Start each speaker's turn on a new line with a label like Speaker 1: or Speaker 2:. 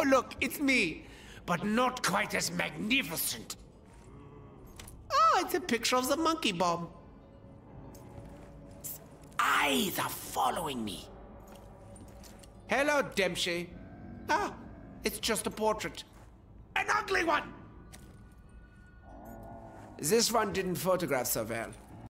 Speaker 1: look, it's me. But not quite as magnificent. Oh, it's a picture of the monkey bomb. Eyes are following me. Hello, Dempsey. Ah, it's just a portrait. An ugly one! This one didn't photograph so well.